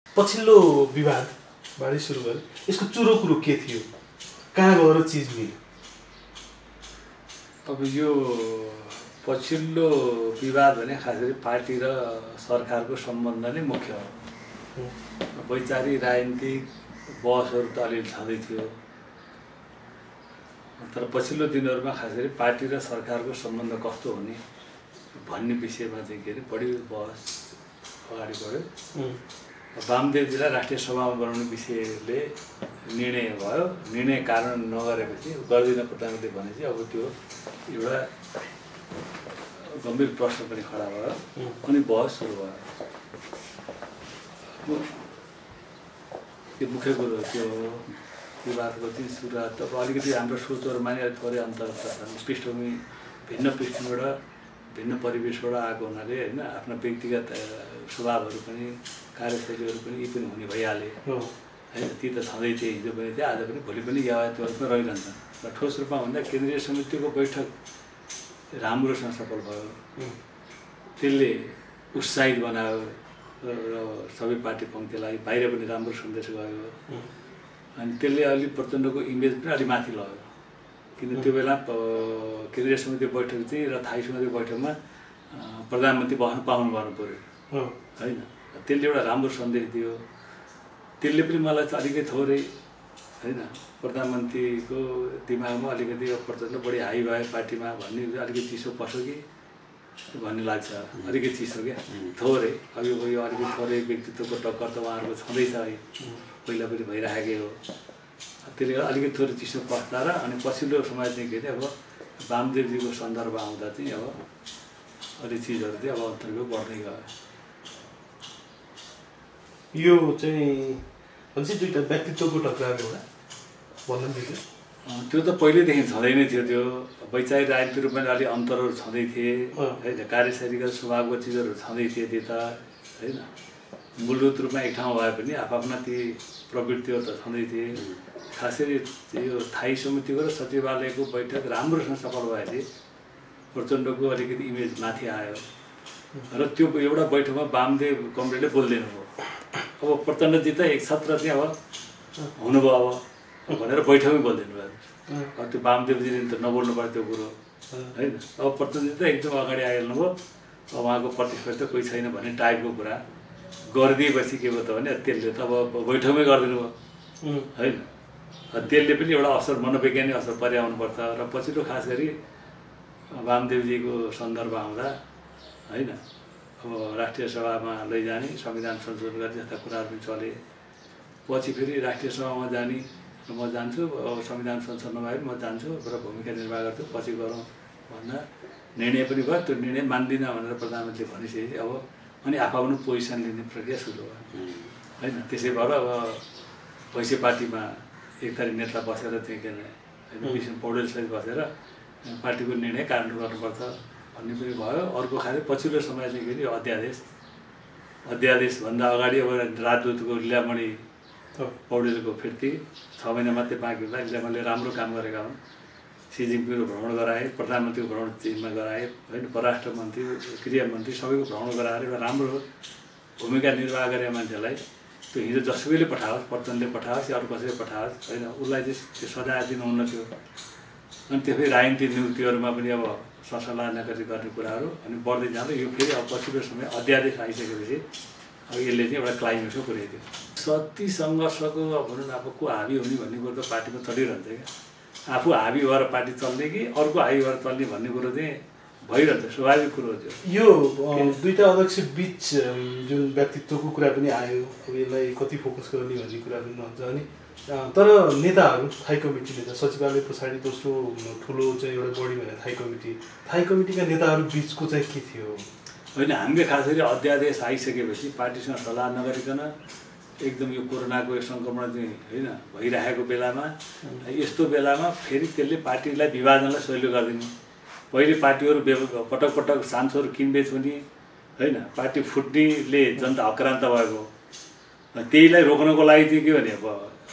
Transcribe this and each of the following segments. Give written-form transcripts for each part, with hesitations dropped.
पछिल्लो विवादबाटै सुरु गरे यसको चुरो कुरो के थियो कहाँ गएर चिज मिल्यो अब यो पछिल्लो विवाद भने खास गरी पार्टी र सरकारको सम्बन्ध नै मुख्य हो वैचारिक राजनीतिक बहसहरू त अलिअलि छँदै थियो तर पछिल्लो दिनहरूमा खास गरी पार्टी र सरकारको सम्बन्ध कस्तो हुने भन्ने विषयमा चाहिँ के अरे बढी बहस अगाडि बढ्यो वामदेवजीलाई राष्ट्रिय सभामा बनाउने विषयले निर्णय भयो निर्णय कारण नगरेपछि गर्दिन प्रधानमन्त्री भनेपछि अब त्यो एउटा गम्भीर प्रश्न पनि खडा भयो अनि बहस सुरु भयो त्यो मुख्य कुरो त्यो विवादको चाहिँ सुरुवात अब अलिकति हाम्रो सोचहरूमा नै थोरै अन्तर पृष्ठभूमि भिन्न पृष्ठभूमिबाट भिन्न परिवेशबाट आएको हुनाले होइन आफ्ना व्यक्तिगत स्वभावहरू पनि कार्यशैलीहरू पनि यी पनि हुने भइहाले होइन ती त छँदै थिए हिजो पनि थिए आज पनि भोलि पनि यातायातमा रहिरहन्छन् र ठोस रूपमा भन्दा केन्द्रीय समितिको बैठक राम्रोसँग सफल भयो त्यसले उत्साहित बनायो र सबै पार्टी पङ्क्तिलाई बाहिर पनि राम्रो सन्देश गयो अनि त्यसले अलिक प्रचण्डको इमेज पनि अलिक माथि लग्यो किन त्यो बेला केन्द्रीय समिति बैठक चाहिँ र थाई समिति बैठकमा प्रधानमन्त्री बस्न पाउनु पर्यो होइन त्यसले एउटा राम्रो सन्देश दियो त्यसले पनि मलाई चाहिँ अलिकति थोरै होइन प्रधानमन्त्रीको दिमागमा अलिकति प्रचण्ड बढी हाई भयो पार्टीमा भन्ने अलिकति चिसो पस्यो कि भन्ने लाग्छ अलिकति चिसो क्या थोरै अब यो अलिकति थोरै व्यक्तित्वको टक्कर त उहाँहरूको छँदैछ है पहिला पनि भइराखेकै हो त्यसले अलिकति थोरै चिसो पस्दा र अनि पछिल्लो समय चाहिँ के अरे अब वामदेवजीको सन्दर्भ आउँदा चाहिँ अब अलिक चिजहरू चाहिँ अब अन्तर्गत बढ्दै गयो यो चाहिँ भन्छ दुईवटा व्यक्तित्वको टक्रार एउटा भन्नु दिएको त्यो त पहिल्यैदेखि छँदै नै थियो त्यो वैचारिक राजनीतिक रूपमा अलिक अन्तरहरू छँदै थिए होइन कार्यशैलीका स्वभावको चिजहरू छँदै थिए त्यता होइन मूलभूत रूपमा एक ठाउँ भए पनि आफ्ना ती प्रवृत्तिहरू त छँदै थिए खास गरी यो थाई समितिको र सचिवालयको बैठक राम्रोसँग सफल भएपछि प्रचण्डको अलिकति इमेज माथि आयो र त्यो एउटा बैठकमा वामदेव कमरेडले बोल्दैन हो अब प्रचण्डजी त एक छत्र चाहिँ अब हुनुभयो अब भनेर बैठकमै बोल्दैन भयो अब त्यो वामदेवजीले त नबोल्नु पर्यो त्यो कुरो होइन अब प्रचण्डजी त एकदम अगाडि आइहाल्नुभयो अब उहाँको प्रतिस्पर्धा कोही छैन भन्ने टाइपको कुरा गरिदिएपछि के भयो त भने त्यसले त अब बैठकमै गरिदिनु भयो होइन त्यसले पनि एउटा असर मनोवैज्ञानिक असर पर्याउनुपर्छ र पछिल्लो खास गरी वामदेवजीको सन्दर्भ आउँदा होइन अब राष्ट्रिय सभामा लैजाने संविधान संशोधन गर्ने जस्ता कुराहरू पनि चले पछि फेरि राष्ट्रिय सभामा जाने म जान्छु अब संविधान संशोधन नभए म जान्छु र भूमिका निर्वाह गर्छु पछि गरौँ भन्दा निर्णय पनि भयो त्यो निर्णय मान्दिनँ भनेर प्रधानमन्त्रीले भनिसकेपछि अब अनि आफ्नो पोजिसन लिने प्रक्रिया सुरु भयो होइन त्यसै भएर अब भैँसे पार्टीमा एक थरी नेता बसेर चाहिँ के अरे होइन विष्णु पौडेलसहित बसेर पार्टीको निर्णय कार्यान्वयन गर्नुपर्छ भन्ने पनि भयो अर्को खालि पछिल्लो समय चाहिँ के अरे अध्यादेशभन्दा अगाडि अब राजदूतको लीलामणि पौडेलको फिर्ती 6 महिना मात्रै बाँकी हुँदा लीलामणिले राम्रो काम गरेका हुन् सी जिनपिङको भ्रमण गराए प्रधानमन्त्रीको भ्रमण चीनमा गराए होइन परराष्ट्र मन्त्री गृहमन्त्री सबैको भ्रमण गराएर एउटा राम्रो भूमिका निर्वाह गरे मान्छेलाई त्यो हिजो जसुकैले पठाओस् प्रचण्डले पठाओस् या अरू कसैले पठाओस् होइन उसलाई चाहिँ त्यो सजाय दिनु हुन्न थियो अनि त्यसै राजनीतिक नियुक्तिहरूमा पनि अब सरसल्लाह नगरी गर्ने कुराहरू अनि बढ्दै जाँदा यो फेरि अब पछिल्लो समय अध्यादेश आइसकेपछि अब यसले चाहिँ एउटा क्लाइमेक्समा पुर्याइदियो सती सङ्घर्षको अब भनौँ न अब को हाबी हुने भन्ने कुरो त पार्टीमा चलिरहन्छ क्या आफू हाबी भएर पार्टी चल्ने कि अर्को हाबी भएर चल्ने भन्ने कुरो चाहिँ भइरहन्छ स्वाभाविक कुरो थियो यो दुईटा अध्यक्ष बिच जुन व्यक्तित्वको कुरा पनि आयो अब यसलाई कति फोकस गर्ने भन्ने कुरा पनि हुन्छ अनि तर नेताहरू थाई कमिटी नेता सचिवालय पछाडि दोस्रो ठुलो चाहिँ एउटा बडी भने थाई कमिटीका नेताहरू बिचको चाहिँ के थियो होइन हामीले खास गरी अध्यादेश आइसकेपछि पार्टीसँग सल्लाह नगरिकन एकदम यो कोरोनाको यो सङ्क्रमण चाहिँ होइन भइरहेको बेलामा यस्तो बेलामा फेरि त्यसले पार्टीलाई विभाजनलाई सहिलो गरिदिने पहिले पार्टीहरू पटक पटक सांसदहरू किनबेच हुने होइन पार्टी फुट्नेले जनता आक्रान्त भएको त्यहीलाई रोक्नको लागि चाहिँ के भने अब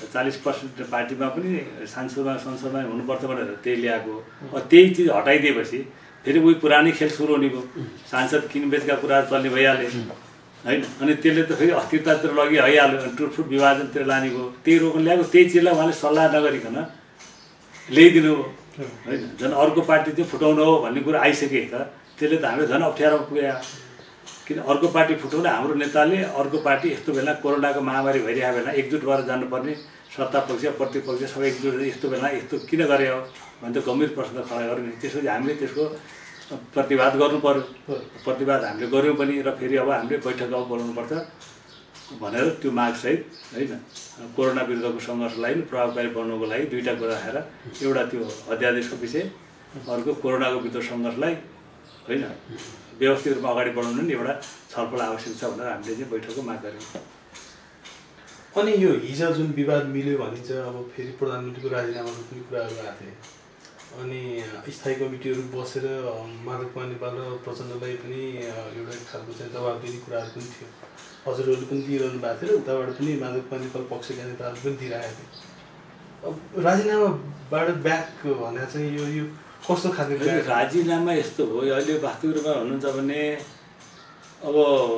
40% पार्टीमा पनि संसदमा हुनुपर्छ भनेर त्यही ल्याएको त्यही चिज हटाइदिएपछि फेरि उही पुरानै खेल सुरु हुने भयो सांसद किनबेचका कुराहरू चल्ने भइहाले होइन। अनि त्यसले त फेरि अस्थिरतातिर लगी आइहाल्यो, टुटफुट विभाजनतिर लाने भयो। त्यही रोक्न ल्याएको, त्यही चिजलाई उहाँले सल्लाह नगरिकन ल्याइदिनु हो होइन। झन् अर्को पार्टी चाहिँ फुटाउनु हो भन्ने कुरा आइसके त त्यसले त हामीले झन् अप्ठ्यारो पुग्यो। किन अर्को पार्टी फुटाउँदा हाम्रो नेताले अर्को पार्टी यस्तो बेला कोरोनाको महामारी भइरहेको बेला एकजुट भएर जानुपर्ने, सत्ता पक्ष प्रतिपक्ष सबै एकजुट यस्तो बेला यस्तो किन गरे हो भने त गम्भीर प्रश्न खडा गर्यो नि। त्यसपछि हामीले त्यसको प्रतिवाद गर्नु पर्यो। प्रतिवाद हामीले गऱ्यौँ पनि र फेरि अब हामीले बैठक अब बोलाउनुपर्छ भनेर त्यो मागसहित होइन कोरोना विरुद्धको सङ्घर्षलाई प्रभावकारी बनाउनको लागि दुईवटा कुरा राखेर एउटा त्यो अध्यादेशको विषय, अर्को कोरोनाको विरुद्ध सङ्घर्षलाई होइन व्यवस्थित रूपमा अगाडि बढाउनु नि एउटा छलफल आवश्यक छ भनेर हामीले चाहिँ बैठकको माग गऱ्यौँ। अनि यो हिजो जुन विवाद मिल्यो भनिन्छ, अब फेरि प्रधानमन्त्रीको राजीनामाको पनि कुराहरू आएको थिए। अनि स्थायी कमिटीहरू बसेर माधव कुमार नेपाल र प्रचण्डलाई पनि एउटा खालको चाहिँ दबाब दिने कुराहरू पनि थियो। हजुरहरूले पनि दिइरहनु भएको थियो र उताबाट पनि माधव कुमार नेपाल पक्षका नेताहरू पनि दिइरहेको थियो। अब राजीनामाबाट ब्याक भने चाहिँ यो कस्तो खालको राजीनामा यस्तो हो। अहिले वास्तविक रूपमा हुनुहुन्छ भने अब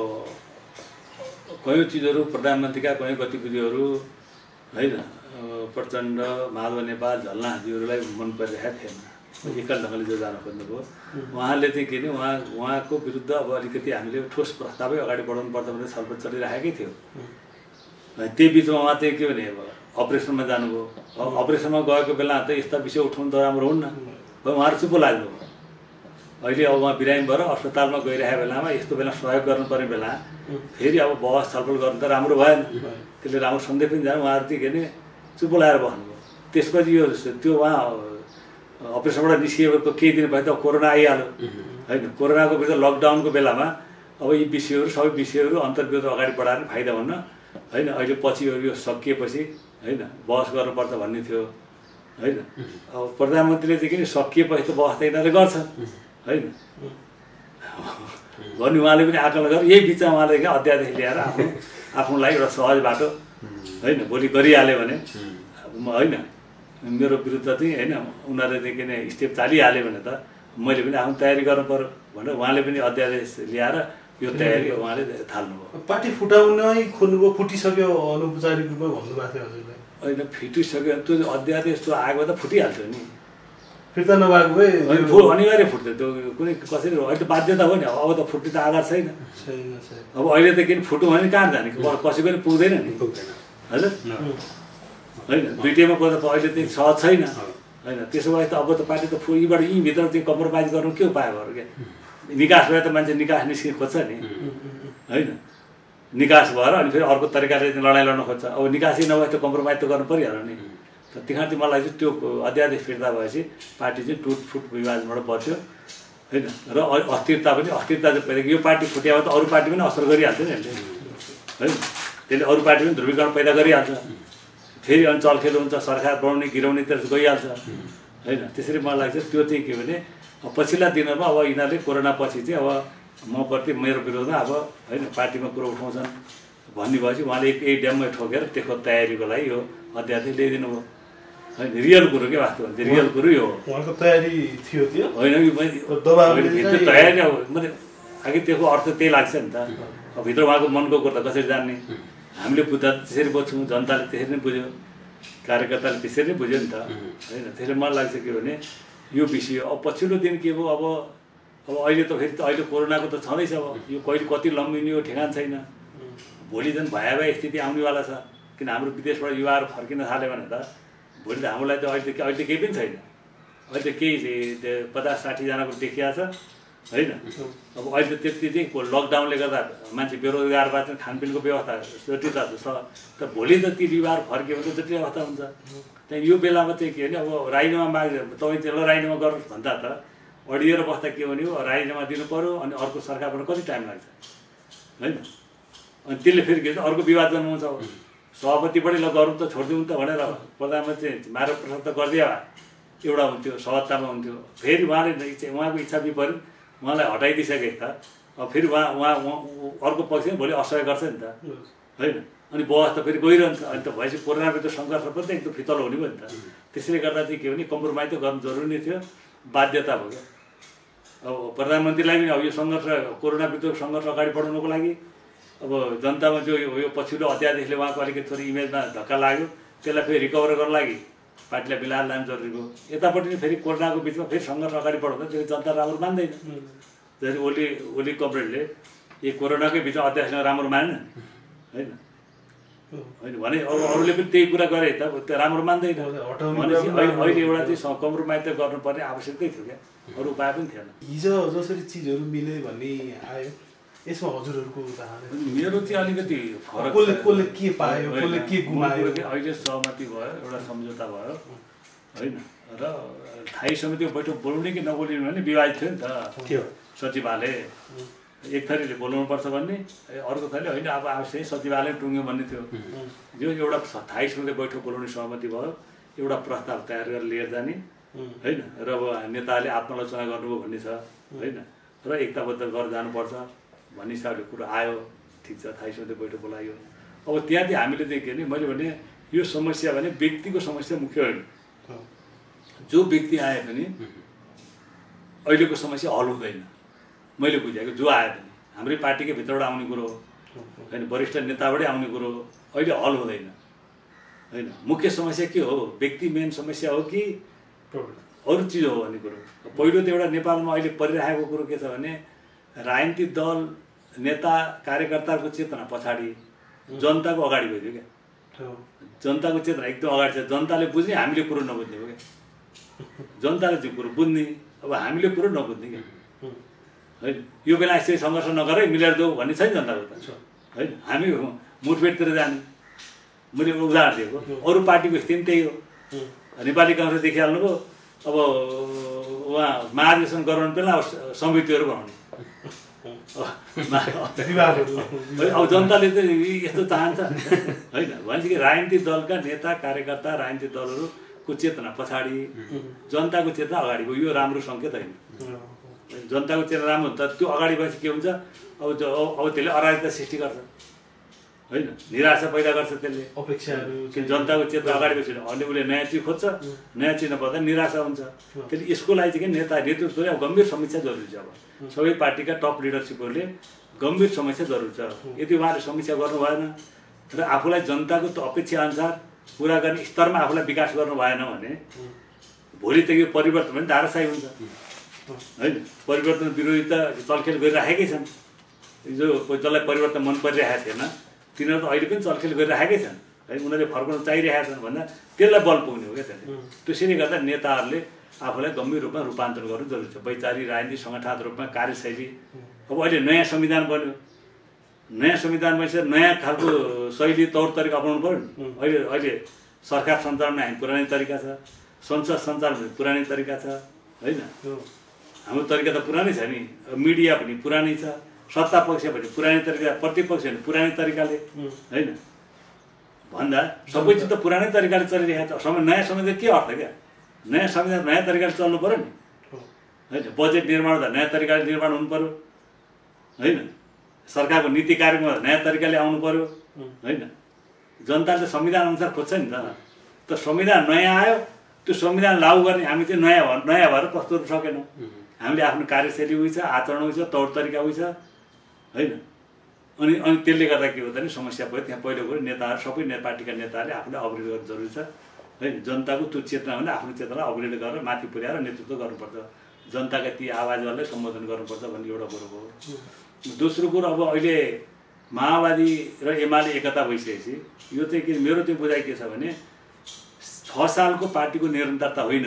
कयौँ चिजहरू प्रधानमन्त्रीका कयौँ गतिविधिहरू होइन प्रचण्ड माधव नेपाल झलनाथजीहरूलाई मन परिरहेको थिएन। एकल ढङ्गले जो जान खोज्नुभयो। उहाँले चाहिँ के अरे उहाँको विरुद्ध अब अलिकति हामीले ठोस प्रस्तावै अगाडि बढाउनु पर्छ भनेर छलफल चलिरहेकै थियो। त्यही बिचमा उहाँ चाहिँ के भने अपरेसनमा जानुभयो। अपरेसनमा गएको बेला त यस्ता विषय उठाउनु त राम्रो हुन्न। उहाँहरू चुप्पो लाग्नुभयो। अहिले अब उहाँ बिरामी भएर अस्पतालमा गइरहेको बेलामा यस्तो बेला सहयोग गर्नुपर्ने बेला फेरि अब बहस छलफल गर्नु त राम्रो भएन। त्यसले राम्रो सन्देश पनि जानु। उहाँहरू चाहिँ के अरे चुप्पो लगाएर बस्नुभयो। त्यसपछि यो त्यो उहाँ अपरेसनबाट निस्किएको केही दिन भयो त कोरोना आइहाल्यो होइन। कोरोनाको विरुद्ध लकडाउनको बेलामा अब यी विषयहरू सबै विषयहरू अन्तर्विरोध अगाडि बढाएर फाइदा हुन्न होइन। अहिले पछि यो सकिएपछि होइन बहस गर्नुपर्छ भन्ने थियो होइन। अब प्रधानमन्त्रीले चाहिँ किन सकिएपछि त बहस त यिनीहरूले गर्छ होइन भन्ने उहाँले पनि आकलन गरेर यही बिचमा उहाँले क्या अध्यादेश ल्याएर आफ्नो लागि एउटा सहज बाटो होइन भोलि गरिहाल्यो भने होइन मेरो विरुद्ध चाहिँ होइन उनीहरूले चाहिँ किन स्टेप चालिहाल्यो भने त मैले पनि आफ्नो तयारी गर्नु पऱ्यो भनेर उहाँले पनि अध्यादेश ल्याएर यो तयारी उहाँले थाल्नुभयो। पार्टी फुटाउनै खोल्नुभयो, फुटिसक्यो अनौपचारिक रूपमा भन्नुभएको थियो हजुरले। होइन फिटिसक्यो त्यो अध्यादेश त्यो आगो त फुटिहाल्थ्यो नि। फिर्ता नभएको भए अनिवार्य फुट्थ्यो त्यो कुनै कसरी। अहिले त बाध्यता हो नि। अब त फुट्ने त आधार छैन। अब अहिले त किन फुट्यो भने कहाँ जाने कसैको पनि पुग्दैन नि हजुर होइन। दुइटैमा कोही त अहिले चाहिँ सहज छैन होइन। त्यसो भए त अब त पार्टी त यीबाट यहीँभित्र चाहिँ कम्प्रोमाइज गर्नु के उपाय भयो क्या। निकास भए त मान्छे निकास निस्किन खोज्छ नि होइन। निकास भएर अनि फेरि अर्को तरिकाले लडाइँ लड्न खोज्छ। अब निकासै नभए त कम्प्रोमाइज त गर्नु परिहाल्यो नि। त्यहाँ चाहिँ मलाई चाहिँ त्यो अध्यादेश फिर्ता भएपछि पार्टी चाहिँ टुटफुट विभाजनबाट बच्यो होइन। र अस्थिरता पनि चाहिँ पैदा यो पार्टी फुट्यो भने त अरू पार्टी पनि असर गरिहाल्छ नि यसले होइन। त्यसले अरू पार्टी पनि ध्रुवीकरण पैदा गरिहाल्छ। फेरि अनि चलखेल हुन्छ, सरकार बनाउने गिराउनेतिर गइहाल्छ होइन। त्यसरी मलाई लाग्छ त्यो चाहिँ के भने पछिल्ला दिनहरूमा अब यिनीहरूले कोरोना पछि चाहिँ अब मप्रति मेरो विरोधमा अब होइन पार्टीमा कुरो उठाउँछन् भन्ने भएपछि उहाँले यही ड्याममै ठोकेर त्यसको तयारीको लागि यो अध्यादेश ल्याइदिनु भयो होइन। रियल कुरो के वास्तवमा चाहिँ रियल कुरो यो उहाँको तयारी थियो त्यो होइन। त्यो तयारी अब मैले अघि त्यसको अर्थ त्यही लाग्छ नि त। अब भित्र उहाँको मनको कुरो त कसरी जान्ने। हामीले बुझ्दा त्यसरी बुझ्छौँ, जनताले त्यसरी नै बुझ्यो, कार्यकर्ताले त्यसरी नै बुझ्यो नि त होइन। त्यसले मलाई लाग्छ के भने यो विषय अब पछिल्लो दिन के भयो अब अहिले त फेरि अहिले कोरोनाको त छँदैछ। अब यो कहिले कति लम्बिने हो ठेगान छैन। भोलि झन् भयावह स्थिति आउनेवाला छ। किन हाम्रो विदेशबाट युवाहरू फर्किन थाल्यो भने त भोलि त हामीलाई त अहिले त केही पनि छैन। अहिले त केही 50-60 जनाको देखिया छ होइन। अब अहिले त त्यति चाहिँ लकडाउनले गर्दा मान्छे बेरोजगार बाँच्ने खानपिनको व्यवस्था जटिलता छ। त भोलि त ती युवाहरू फर्क्यो भने त जटिल अवस्था हुन्छ। त्यहाँ यो बेलामा चाहिँ के भने अब राजीनामा माग तपाईँ चाहिँ राजीनामा गर्नुहोस् भन्दा त अडिएर बस्दा के भने हो राजीनामा दिनु पऱ्यो अनि अर्को सरकारबाट कति टाइम लाग्छ होइन। अनि त्यसले फेरि के भन्छ अर्को विवाद जन्माउँछ। सभापतिबाटै ल गरौँ त छोडिदिउँ त भनेर प्रधानमन्त्री माधव प्रसाद त गरिदियो एउटा हुन्थ्यो सभातामा हुन्थ्यो। फेरि उहाँले उहाँको इच्छा विपरीत उहाँलाई हटाइदिइसके त अब फेरि उहाँ अर्को पक्ष भोलि असहयोग गर्छ नि त होइन। अनि बहस त फेरि गइरहन्छ। अनि त भएपछि कोरोनाभित्र सङ्घर्ष पनि त एकदम फितलो हुने भयो नि त। त्यसले गर्दा चाहिँ के भने कम्प्रोमाइज त गर्नु जरुरी नै थियो, बाध्यता भयो क्या। अब प्रधानमन्त्रीलाई पनि अब यो सङ्घर्ष कोरोनाभित्र सङ्घर्ष अगाडि बढाउनुको लागि अब जनतामा जो यो पछिल्लो अध्यायदेखिले उहाँको अलिकति थोरै इमेजमा धक्का लाग्यो, त्यसलाई फेरि रिकभर गर्न लागि पार्टीलाई मिलाएर लानु जरुरी भयो। यतापट्टि फेरि कोरोनाको बिचमा फेरि सङ्घर्ष अगाडि बढाउँदा त्यो जनता राम्रो मान्दैन। जस्तै ओली कमरेडले यो कोरोनाकै बिचमा अध्यक्ष राम्रो मानेन होइन होइन भने अरूले पनि त्यही कुरा गरे त त्यो राम्रो मान्दैन भनेपछि अहिले एउटा चाहिँ कम्प्रोमाइज त गर्नुपर्ने आवश्यकतै थियो क्या, अरू उपाय पनि थिएन। हिजो जसरी चिजहरू मिले भन्ने आयो, यसमा हजुरहरूको मेरो चाहिँ अलिकति फरक, कसले के पायो, कसले के गुमायो। अहिले सहमति भयो, एउटा सम्झौता भयो होइन, र स्थायी समितिको बैठक बोलाउने कि नबोलाउने भने विवादित थियो नि त। सचिवालय एक थरीले बोलाउनुपर्छ भन्ने, अर्को थरीले होइन अब आवश्यक सचिवालय टुङ्ग्यो भन्ने थियो। जो एउटा स्थायी समिति बैठक बोलाउने सहमति भयो, एउटा प्रस्ताव तयार गरेर लिएर जाने होइन, र अब नेताले आत्मालोचना गर्नुभयो भन्ने छ होइन, र एकताबद्ध गरेर जानुपर्छ भन्ने हिसाबले कुरो आयो। ठिक छ, स्थायी समिति बैठक बोलायो। अब त्यहाँ चाहिँ हामीले चाहिँ के भने मैले भने यो समस्या भने व्यक्तिको समस्या मुख्य होइन, जो व्यक्ति आए पनि अहिलेको समस्या हल हुँदैन। मैले बुझेको जो आए पनि हाम्रै पार्टीकै भित्रबाट आउने कुरो हो होइन, वरिष्ठ नेताबाटै आउने कुरो हो, अहिले हल हुँदैन होइन। मुख्य समस्या के हो, व्यक्ति मेन समस्या हो कि अरू चिज हो भन्ने कुरो। पहिलो त एउटा नेपालमा अहिले परिरहेको कुरो के छ भने राजनीतिक दल नेता कार्यकर्ताको चेतना पछाडि जनताको अगाडि भइदियो क्या। जनताको चेतना एकदम अगाडि छ, जनताले बुझ्ने हामीले कुरो नबुझ्ने हो क्या। जनताले चाहिँ कुरो बुझ्ने, अब हामीले कुरो नबुझ्ने क्या होइन। यो बेला यसरी सङ्घर्ष नगरे मिलेर जाऊ भन्ने छैन जनताको त होइन। हामी मुठभेडतिर जाने, मैले उदाहरण दिएको, अरू पार्टीको स्थिति त्यही हो। नेपाली काङ्ग्रेस देखिहाल्नुभयो, अब उहाँ महाधिवेशन गराउनु बेला समितिहरू बनाउने। अब जनताले त यस्तो चाहन्छ होइन। भनेपछि राजनीतिक दलका नेता कार्यकर्ता राजनीतिक दलहरूको चेतना पछाडि जनताको चेतना अगाडि गयो, यो राम्रो सङ्केत होइन। जनताको चेतना राम्रो हुन्छ, त्यो अगाडि भएपछि के हुन्छ, अब त्यसले अराजकता सृष्टि गर्छ होइन, निराशा पैदा गर्छ त्यसले। अपेक्षाहरू जनताको चेतना अगाडि बसेर अहिले उसले नयाँ चिज खोज्छ, नयाँ चिज नपर्दा निराशा हुन्छ। त्यसले यसको लागि चाहिँ नेता नेतृत्वले अब गम्भीर समस्या जरुरी छ। अब सबै पार्टीका टप लिडरसिपहरूले गम्भीर समस्या जरुरी छ। यदि उहाँले समस्या गर्नु भएन र आफूलाई जनताको अपेक्षा अनुसार पुरा गर्ने स्तरमा आफूलाई विकास गर्नु भएन भने भोलि त यो परिवर्तन पनि धाराशायी हुन्छ होइन। परिवर्तन विरोधी त चलखेल गरिराखेकै छन्, जो जसलाई परिवर्तन मन परिरहेको थिएन तिनीहरू त अहिले पनि चलखेल गरिराखेकै छन् है, उनीहरूले फर्काउन चाहिरहेका छन् भन्दा त्यसलाई बल पुग्ने हो क्या त्यसले। त्यसैले गर्दा नेताहरूले आफूलाई गम्भीर रूपमा रूपान्तरण गर्नु जरुरी छ। वैचारिक राजनीतिक सङ्गठनात्मक रूपमा कार्यशैली, अब अहिले नयाँ संविधान बन्यो, नयाँ संविधान भएपछि नयाँ खालको शैली तौर तरिका अपनाउनु पऱ्यो नि। अहिले सरकार सञ्चालनमा हामी पुरानै तरिका छ, संसद सञ्चालन पुरानै तरिका छ होइन। हाम्रो तरिका त पुरानै छ नि, मिडिया पनि पुरानै छ, सत्ता पक्ष पनि पुरानै तरिका, प्रतिपक्ष पनि पुरानै तरिकाले होइन भन्दा सबै चिज त पुरानै तरिकाले चलिरहेको छ। नयाँ संविधान के अर्थ क्या, नयाँ संविधान नयाँ तरिकाले चल्नु पऱ्यो नि होइन। बजेट निर्माण त नयाँ तरिकाले निर्माण हुनु पऱ्यो होइन, सरकारको नीति कार्यक्रम नयाँ तरिकाले आउनु पऱ्यो होइन। जनताले संविधान अनुसार खोज्छ नि त संविधान नयाँ आयो, त्यो संविधान लागू गर्ने हामी चाहिँ नयाँ भएर प्रस्तुत सकेनौँ। हामीले आफ्नो कार्यशैली उयो छ, आचरण उयो छ, तौर तरिका उयो छ होइन। अनि त्यसले गर्दा के हो भने समस्या भयो। त्यहाँ पहिलो कुरो नेताहरू सबै पार्टीका नेताहरूले आफूलाई अपग्रेड गर्नु जरुरी छ होइन। जनताको त्यो चेतना भने आफ्नो चेतनालाई अपग्रेड गरेर माथि पुर्याएर नेतृत्व गर्नुपर्छ, जनताका ती आवाजहरूलाई सम्बोधन गर्नुपर्छ भन्ने एउटा कुरो हो। दोस्रो कुरो अब अहिले माओवादी र एमाले एकता भइसकेपछि यो चाहिँ के मेरो चाहिँ बुझाइ के छ भने 6 सालको पार्टीको निरन्तरता होइन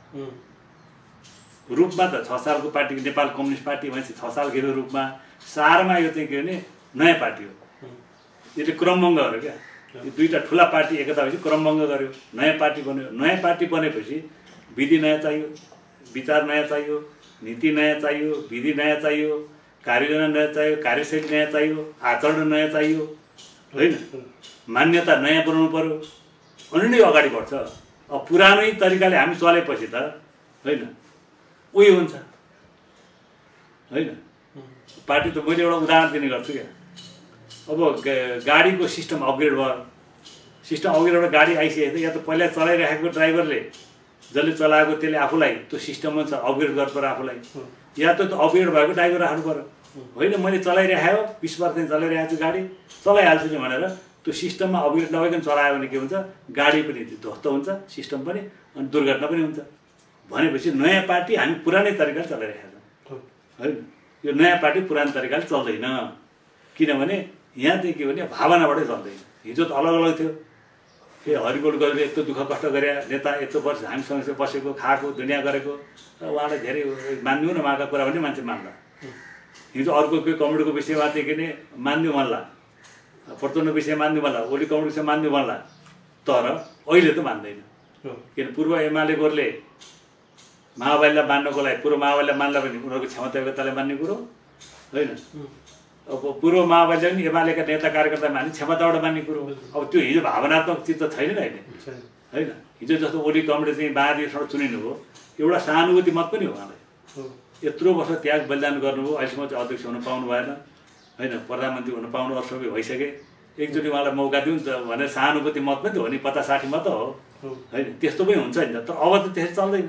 रूपमा त 6 सालको पार्टी नेपाल कम्युनिस्ट पार्टी भनेपछि 6 साल खेर रूपमा सारमा यो चाहिँ के भने नयाँ पार्टी हो। यसले क्रमभङ्ग गर्यो क्या, यो दुईवटा ठुला पार्टी एकता भएपछि क्रमभङ्ग गर्यो, नयाँ पार्टी बन्यो। नयाँ पार्टी बनेपछि विधि नयाँ चाहियो, विचार नयाँ चाहियो, नीति नयाँ चाहियो, विधि नयाँ चाहियो, कार्ययोजना नयाँ चाहियो, कार्यशैली नयाँ चाहियो, आचरण नयाँ चाहियो होइन, मान्यता नयाँ बनाउनु पर्यो, अनि नै अगाडि बढ्छ। अब पुरानै तरिकाले हामी चलेपछि त होइन उयो हुन्छ होइन। पार्टी त मैले एउटा उदाहरण दिने गर्छु क्या, अब गाडीको सिस्टम अपग्रेड भयो, सिस्टम अपग्रेडबाट गाडी आइसकेको या त पहिला चलाइराखेको ड्राइभरले जसले चलाएको त्यसले आफूलाई त्यो सिस्टममा अपग्रेड गर्नु पर्यो आफूलाई, या त अपग्रेड भएको ड्राइभर राख्नु पर्यो होइन मैले चलाइरहेको 20 वर्षदेखि चलाइरहेको छु गाडी चलाइहाल्छु नि भनेर त्यो सिस्टममा अपग्रेड नभइकन चलायो भने के हुन्छ गाडी पनि ध्वस्त हुन्छ सिस्टम पनि अनि दुर्घटना पनि हुन्छ भनेपछि नयाँ पार्टी हामी पुरानै तरिकाले चलाइरहेका छौँ होइन यो नयाँ पार्टी पुरानो तरिकाले चल्दैन किनभने यहाँ चाहिँ के भने भावनाबाटै चल्दैन हिजो त अलग अलग थियो ए हरिबोल गरेर यत्रो दुःख कष्ट गरे नेता यत्रो वर्ष हामीसँग बसेको खाएको दुनियाँ गरेको उहाँलाई धेरै मान्दिउँ न उहाँका कुरा पनि मान्छे मान्ला हिजो अर्को कोही कम्युनिटीको विषयमा चाहिँ के अरे मान्दिउँ भन्ला प्रचण्ड विषय मान्दिउँ भन्ला ओली कम्युनिटी विषय मान्दिउँ भन्ला तर अहिले त मान्दैन किन पूर्व एमालेकोहरूले माओवादीलाई मान्नको लागि पूर्व माओवादीलाई मान्ला भने उनीहरूको क्षमता योग्यतालाई मान्ने कुरो होइन अब पूर्व माओवादीले पनि एमालेका नेता कार्यकर्ता मान्ने क्षमताबाट मान्ने कुरो अब त्यो हिजो भावनात्मक चिज त छैन नि अहिले होइन हिजो जस्तो ओली कम्युनिटी चाहिँ महाधिवेशनबाट चुनिनु हो एउटा सहानुभूति मत पनि हो उहाँलाई यत्रो वर्ष त्याग बलिदान गर्नुभयो अहिलेसम्म चाहिँ अध्यक्ष हुन पाउनु भएन होइन प्रधानमन्त्री हुन पाउनु वर्ष भइसके एकचोटि उहाँलाई मौका दिउँ भनेर सहानुभूति मत पनि त हो नि 50-60 मत हो होइन त्यस्तो पनि हुन्छ नि त तर अब त त्यसरी चल्दैन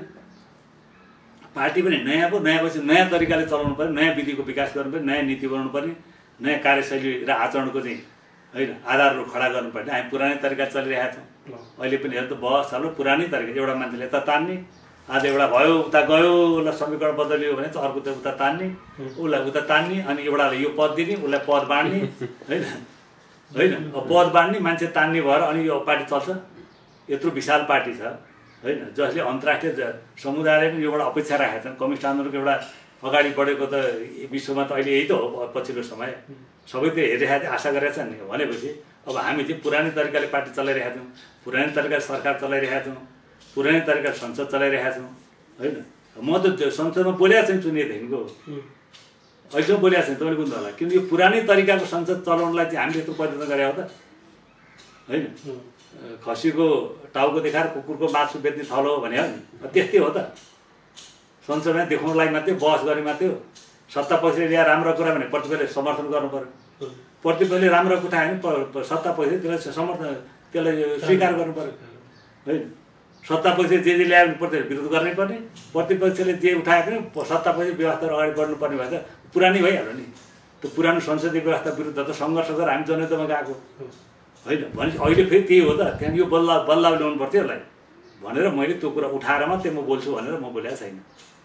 पार्टी पनि नयाँ पो नयाँ पछि नयाँ तरिकाले चलाउनु पर्यो नयाँ विधिको विकास गर्नु पर्यो नयाँ नीति बनाउनु पर्ने नयाँ कार्यशैली र आचरणको चाहिँ होइन आधारहरू खडा गर्नुपर्ने हामी पुरानै तरिका चलिरहेका छौँ अहिले पनि हेर्नु त बस हाल्नु पुरानै तरिका एउटा मान्छेले यता तान्ने आज एउटा भयो उता गयो उसलाई समीकरण बदलियो भने चाहिँ अर्को त उता तान्ने उसलाई उता तान्ने अनि एउटालाई यो पद दिने उसलाई पद बाँड्ने होइन होइन पद बाँड्ने मान्छे तान्ने भएर अनि यो पार्टी चल्छ यत्रो विशाल पार्टी छ होइन जसले अन्तर्राष्ट्रिय समुदायले पनि योबाट अपेक्षा राखेका छन् कम्युनिस्ट आन्दोलनको एउटा अगाडि बढेको त विश्वमा त अहिले यही त हो पछिल्लो समय सबै त हेरिरहेका थिए आशा गरेका छन् भनेपछि अब हामी चाहिँ पुरानै तरिकाले पार्टी चलाइरहेका छौँ पुरानै तरिकाले सरकार चलाइरहेका छौँ पुरानै तरिकाले संसद चलाइरहेका छौँ होइन म त संसदमा बोलेको छैन चुनिएदेखिको अहिलेसम्म बोलेको छैन तपाईँले बुझ्नु होला किनकि यो पुरानै तरिकाको संसद चलाउनलाई चाहिँ हामीले यत्रो परिवर्तन गरे हो त होइन खसीको टाउको देखाएर कुकुरको मासु बेच्ने थलो भने हो नि त्यस्तै हो त संसदमा देखाउनलाई मात्रै बहस गर्ने मात्रै हो सत्ता पैसा ल्याएर राम्रो कुरा भने प्रतिपक्षले समर्थन गर्नु पर्यो प्रतिपक्षले राम्रो कुरा होइन सत्ता पैसा त्यसलाई समर्थन त्यसलाई स्वीकार गर्नु पर्यो होइन सत्ता पैसा जे ल्यायो भने प्रतिपक्षले विरोध गर्नै पर्ने प्रतिपक्षले जे उठाए पनि सत्ता पैसा व्यवस्था अगाडि बढ्नुपर्ने भए त पुरानै भइहाल्यो नि त्यो पुरानो संसदीय व्यवस्था विरुद्ध त सङ्घर्ष गरेर हामी जनयुद्धमा गएको होइन भनेपछि अहिले फेरि त्यही हो त त्यहाँ यो बदलाव ल्याउनु पर्थ्यो यसलाई भनेर मैले त्यो कुरा उठाएर मात्रै म बोल्छु भनेर म बोलेको छैन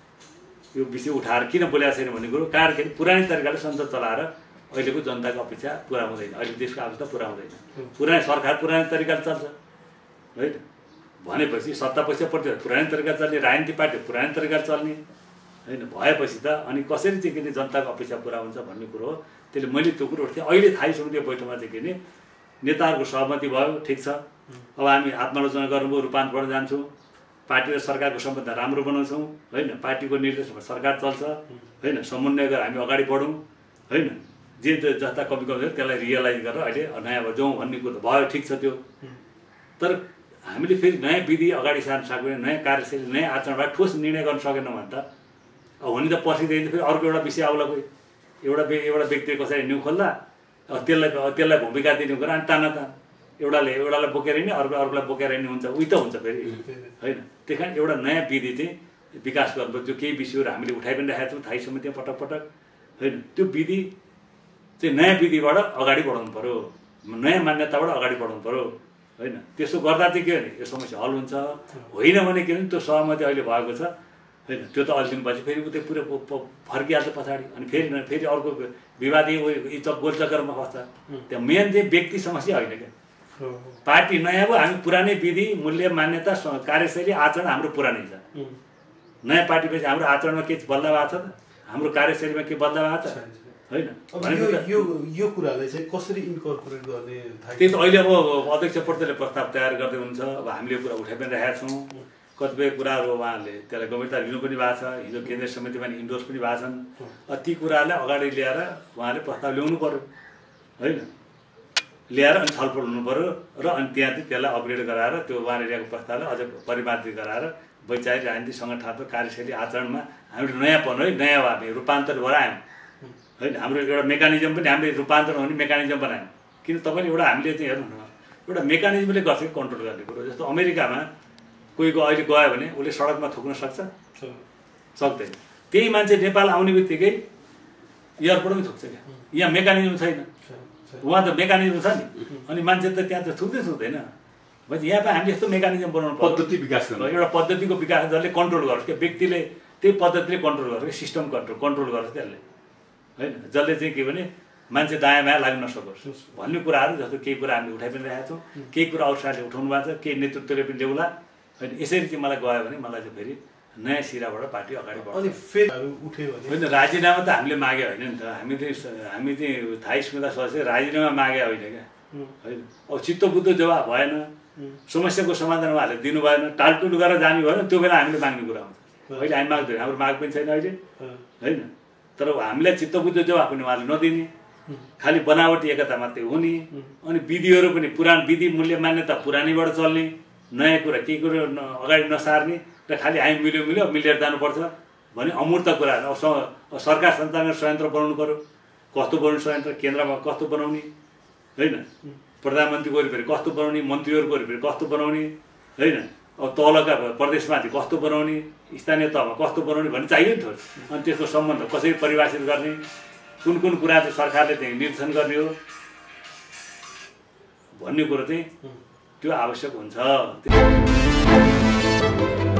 यो विषय उठाएर किन बोलेको छैन भन्ने कुरो कारण के पुरानै तरिकाले संसद चलाएर अहिलेको जनताको अपेक्षा पुरा हुँदैन अहिले देशको आवश्यकता पुरा हुँदैन पुरानै सरकार पुरानै तरिकाले चल्छ होइन भनेपछि सत्ता पैसा प्रति पुरानै तरिकाले चल्ने राजनीतिक पार्टी पुरानै तरिकाले चल्ने होइन भएपछि त अनि कसरी चाहिँ किन जनताको अपेक्षा पुरा हुन्छ भन्ने कुरो हो त्यसले मैले त्यो कुरो उठ्थेँ अहिले थाहै समितिको बैठकमा चाहिँ किन नेताहरूको सहमति भयो ठिक छ अब हामी आत्मालोचना गर्नुभयो रूपान्तरण जान्छौँ पार्टी र सरकारको सम्बन्ध राम्रो बनाउँछौँ होइन पार्टीको निर्देशमा सरकार चल्छ होइन समन्वय गरेर हामी अगाडि बढौँ होइन जे जस्ता कमी कमी छ त्यसलाई रियलाइज गरेर अहिले नयाँ जाउँ भन्ने कुरो भयो ठिक छ त्यो तर हामीले फेरि नयाँ विधि अगाडि सार्न सक्दैन नयाँ कार्यशैली नयाँ आचरणबाट ठोस निर्णय गर्न सकेनौँ भने त अब हुने त पर्सिदेखि फेरि अर्को एउटा विषय आउला कोही एउटा व्यक्तिले कसरी न्यु खोल्दा त्यसलाई भूमिका दिने कुरा अनि तान एउटालाई बोकेर हिँड्ने अर्कोलाई बोकेर हिँड्ने हुन्छ उही त हुन्छ फेरि होइन त्यही कारण एउटा नयाँ विधि चाहिँ विकास गर्नुपर्छ त्यो केही विषयहरू हामीले उठाइ पनि राखेका छौँ थाहै समितिमा पटक पटक होइन त्यो विधि चाहिँ नयाँ विधिबाट अगाडि बढाउनु पऱ्यो नयाँ मान्यताबाट अगाडि बढाउनु पऱ्यो होइन त्यसो गर्दा चाहिँ के भने यो समस्या हल हुन्छ होइन भने के भने त्यो सहमति अहिले भएको छ होइन त्यो त अलि दिनपछि फेरि उतै पुरै फर्किहाल्छ पछाडि अनि फेरि अर्को विवादी गोलचक्करमा फस्छ त्यहाँ मेन चाहिँ व्यक्ति समस्या होइन क्या पार्टी नयाँ भयो हामी पुरानै विधि मूल्य मान्यता कार्यशैली आचरण हाम्रो पुरानै छ नयाँ पार्टीपछि हाम्रो आचरणमा के बदलाव आएको छ त हाम्रो कार्यशैलीमा के बदलाव आएको छ होइन यो कुरालाई चाहिँ कसरी इन्कर्पोरेट गर्ने त्यही त अहिले अब अध्यक्ष प्रधानले प्रस्ताव तयार गर्दै हुनुहुन्छ अब हामीले कुरा उठाइ पनि राखेका छौँ कतिपय कुराहरू उहाँहरूले त्यसलाई गम्भीरता लिनु पनि भएको छ हिजो केन्द्रीय समितिमा इन्डोर्स पनि भएको छन् ती कुराहरूलाई अगाडि ल्याएर उहाँले प्रस्ताव ल्याउनु पर्यो होइन ल्याएर अनि छलफल हुनु पर्यो र अनि त्यहाँ चाहिँ त्यसलाई अपग्रेड गराएर त्यो उहाँले ल्याएको प्रस्तावलाई अझ परिमार्जित गराएर वैचारिक राजनीतिक सङ्गठनात्मक कार्यशैली आचरणमा हामीले नयाँपन है नयाँ हामी रूपान्तरण गरायौँ होइन हाम्रो एउटा मेकानिजम पनि हामीले रूपान्तरण हुने मेकानिजम बनायौँ किन तपाईँले एउटा हामीले चाहिँ हेर्नु न एउटा मेकानिजमले गर्छ कि कन्ट्रोल गर्ने कुरो जस्तो अमेरिकामा कोहीको अहिले गयो भने उसले सडकमा थुक्न सक्छ सक्दैन त्यही मान्छे नेपाल आउने बित्तिकै एयरपोर्टमै थुक्छ क्या। यहाँ मेकानिजम छैन, उहाँ त मेकानिजम छ नि, अनि मान्छे त त्यहाँ त थुक्दैन। भनेपछि यहाँ त हामीले यस्तो मेकानिजम बनाउनु पर्छ, पद्धति विकास गर्नु, एउटा पद्धतिको विकास जसले कन्ट्रोल गर्छ क्या, व्यक्तिले त्यही पद्धतिले कन्ट्रोल गर्छ क्या, सिस्टम कन्ट्रोल गर्छ त्यसले होइन, जसले चाहिँ के भने मान्छे दायाँ बायाँ लाग्न नसकोस् भन्ने कुराहरू। जस्तो केही कुरा हामीले उठाइ पनि रहेका छौँ, केही कुरा अरू साथीले उठाउनु भएको छ, केही नेतृत्वले पनि ल्याउला होइन। यसरी चाहिँ मलाई गयो भने मलाई चाहिँ फेरि नयाँ सिराबाट पार्टी अगाडि बढ्छ। अनि फेरि उठ्यो भने होइन, राजीनामा त हामीले मागे होइन नि त, हामी चाहिँ थाई स्मिता सदस्य राजीनामा मागे होइन क्या होइन। अब चित्तबुद्ध जवाब भएन, समस्याको समाधान उहाँहरूले दिनु भएन, टालटुल गरेर जाने भएन, त्यो बेला हामीले माग्ने कुरा हुन्छ। अहिले हामी माग्दैन, हाम्रो माग पनि छैन अहिले होइन। तर हामीलाई चित्तबुद्ध जवाब पनि उहाँले नदिने, खालि बनावटी एकता मात्रै हुने, अनि विधिहरू पनि पुरानो विधि मूल्य मान्यता पुरानैबाट चल्ने, नयाँ कुरा केही कुरो अगाडि नसार्ने र खालि हामी मिलेर जानुपर्छ भने अमूर्त कुराहरू। अब सरकार सञ्चालन संयन्त्र बनाउनु पर्यो, कस्तो बनाउने संयन्त्र, केन्द्रमा कस्तो बनाउने होइन, प्रधानमन्त्रीको वरिपरि कस्तो बनाउने, मन्त्रीहरूको वरिपरि कस्तो बनाउने होइन, अब तलका प्रदेशमाथि कस्तो बनाउने, स्थानीय तहमा कस्तो बनाउने भन्ने चाहियो नि थोरै। अनि त्यसको सम्बन्ध कसरी परिभाषित गर्ने, कुन कुरा चाहिँ सरकारले चाहिँ निर्देशन गर्ने हो भन्ने कुरो चाहिँ त्यो आवश्यक हुन्छ।